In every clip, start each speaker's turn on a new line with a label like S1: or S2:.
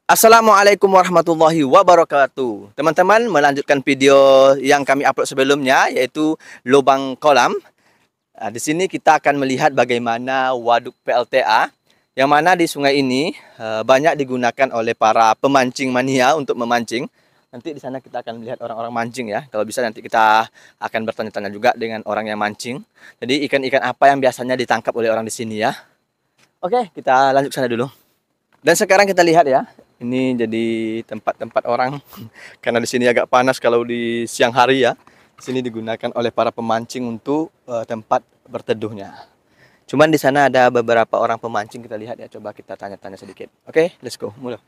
S1: Assalamualaikum warahmatullahi wabarakatuh. Teman-teman, melanjutkan video yang kami upload sebelumnya, yaitu lubang kolam. Di sini kita akan melihat bagaimana waduk PLTA, yang mana di sungai ini banyak digunakan oleh para pemancing mania untuk memancing. Nanti di sana kita akan melihat orang-orang mancing ya. Kalau bisa nanti kita akan bertanya-tanya juga dengan orang yang mancing. Jadi ikan-ikan apa yang biasanya ditangkap oleh orang di sini ya. Oke, kita lanjut ke sana dulu. Dan sekarang kita lihat ya. Ini jadi tempat-tempat orang karena di sini agak panas kalau di siang hari ya. Di sini digunakan oleh para pemancing untuk tempat berteduhnya. Cuman di sana ada beberapa orang pemancing, kita lihat ya, coba kita tanya-tanya sedikit. Oke, let's go. Mulai.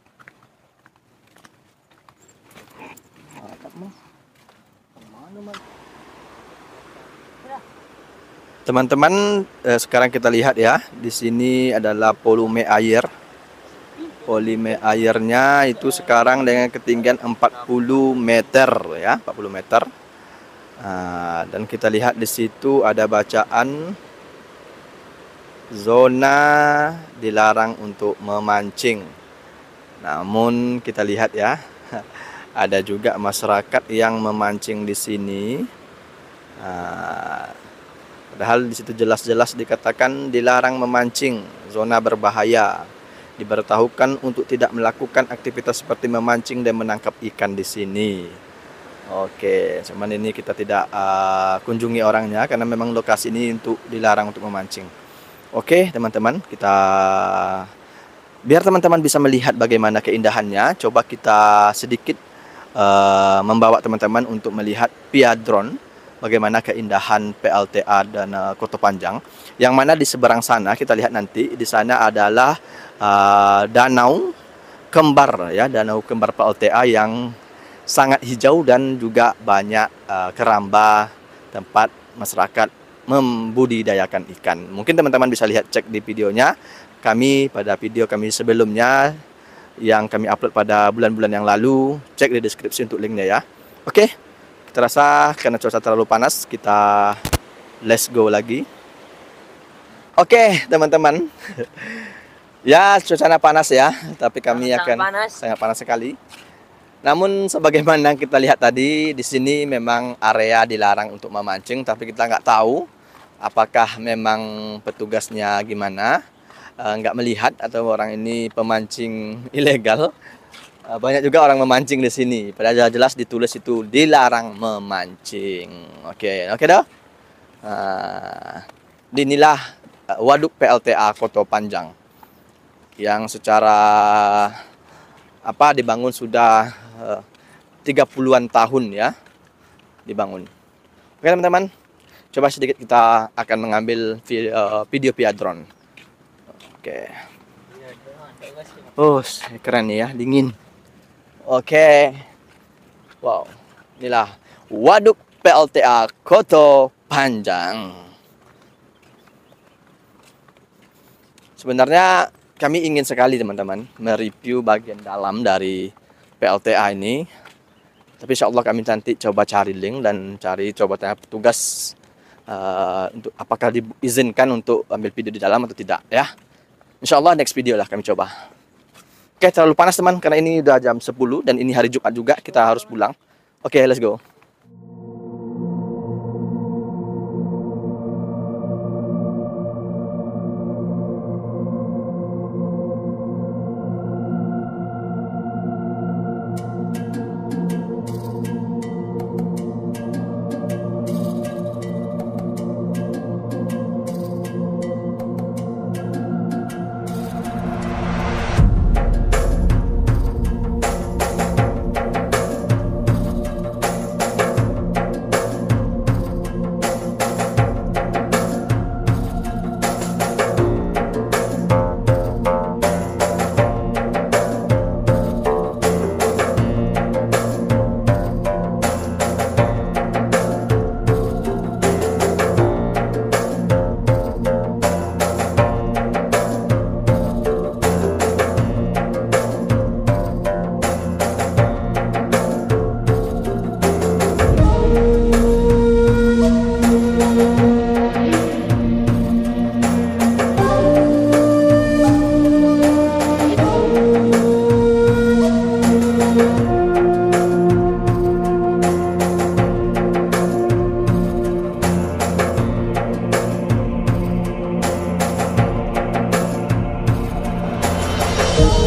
S1: Teman-teman, sekarang kita lihat ya, di sini adalah volume air. Volume airnya itu sekarang dengan ketinggian 40 meter ya, 40 meter. Dan kita lihat di situ ada bacaan zona dilarang untuk memancing. Namun kita lihat ya, ada juga masyarakat yang memancing di sini. Padahal di situ jelas-jelas dikatakan dilarang memancing, zona berbahaya. Diberitahukan untuk tidak melakukan aktivitas seperti memancing dan menangkap ikan di sini. Oke, cuman ini kita tidak kunjungi orangnya karena memang lokasi ini untuk dilarang untuk memancing. Oke, teman-teman, kita biar teman-teman bisa melihat bagaimana keindahannya, coba kita sedikit membawa teman-teman untuk melihat via drone bagaimana keindahan PLTA dan Koto Panjang. Yang mana di seberang sana kita lihat nanti di sana adalah danau kembar ya, danau kembar PLTA yang sangat hijau dan juga banyak keramba tempat masyarakat membudidayakan ikan. Mungkin teman-teman bisa lihat, cek di videonya kami, pada video kami sebelumnya yang kami upload pada bulan-bulan yang lalu, cek di deskripsi untuk linknya ya. Oke, kita rasa karena cuaca terlalu panas, kita let's go lagi. Oke, teman-teman. Ya, suasana panas ya, tapi kami sangat panas sekali. Namun sebagaimana kita lihat tadi, di sini memang area dilarang untuk memancing, tapi kita nggak tahu apakah memang petugasnya gimana, nggak melihat atau orang ini pemancing ilegal. Banyak juga orang memancing di sini, padahal jelas ditulis itu dilarang memancing. Oke dah. Inilah waduk PLTA Koto Panjang yang secara dibangun sudah 30-an tahun ya dibangun. Oke teman-teman, coba sedikit kita akan mengambil video via drone. Oke. Oh, keren nih ya, dingin. Oke. Wow, inilah waduk PLTA Koto Panjang. Sebenarnya kami ingin sekali teman-teman mereview bagian dalam dari PLTA ini. Tapi insya Allah kami nanti coba cari link dan coba tanya petugas untuk apakah diizinkan untuk ambil video di dalam atau tidak ya. Insya Allah next video lah kami coba. Oke, terlalu panas teman karena ini udah jam 10 dan ini hari Jumat juga, kita harus pulang. Oke, let's go.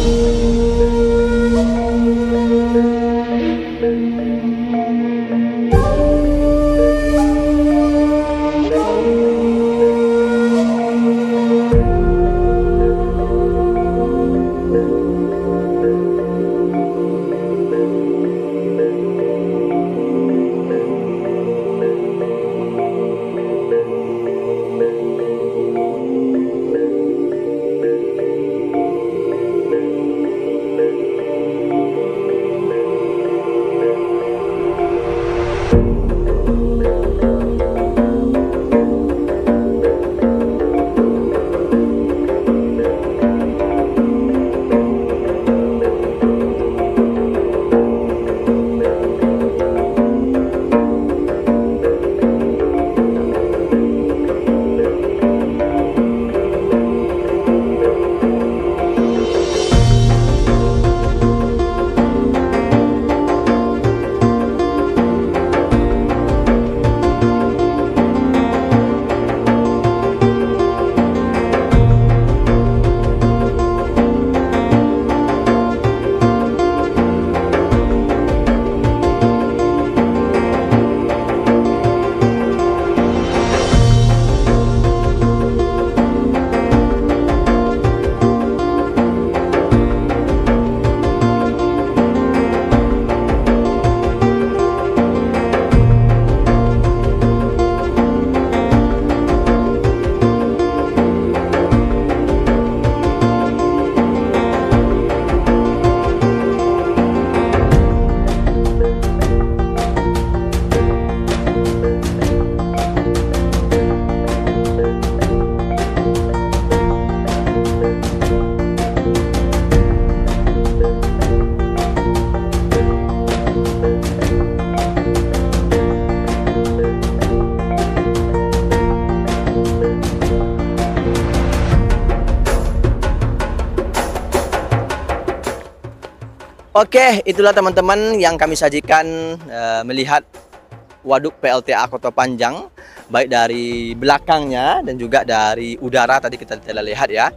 S1: Oke, itulah teman-teman yang kami sajikan melihat waduk PLTA Kota Panjang, baik dari belakangnya dan juga dari udara tadi kita telah lihat ya.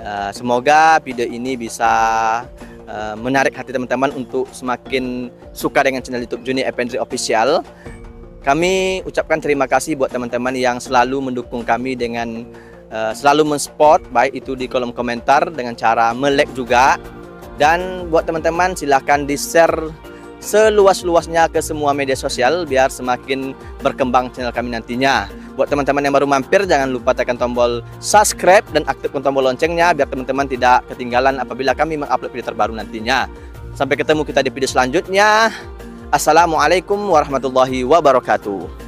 S1: Semoga video ini bisa menarik hati teman-teman untuk semakin suka dengan channel YouTube Juni Effendri Official. Kami ucapkan terima kasih buat teman-teman yang selalu mendukung kami dengan selalu mensupport, baik itu di kolom komentar dengan cara melek juga. Dan buat teman-teman silahkan di-share seluas-luasnya ke semua media sosial biar semakin berkembang channel kami nantinya. Buat teman-teman yang baru mampir, jangan lupa tekan tombol subscribe dan aktifkan tombol loncengnya biar teman-teman tidak ketinggalan apabila kami mengupload video terbaru nantinya. Sampai ketemu kita di video selanjutnya. Assalamualaikum warahmatullahi wabarakatuh.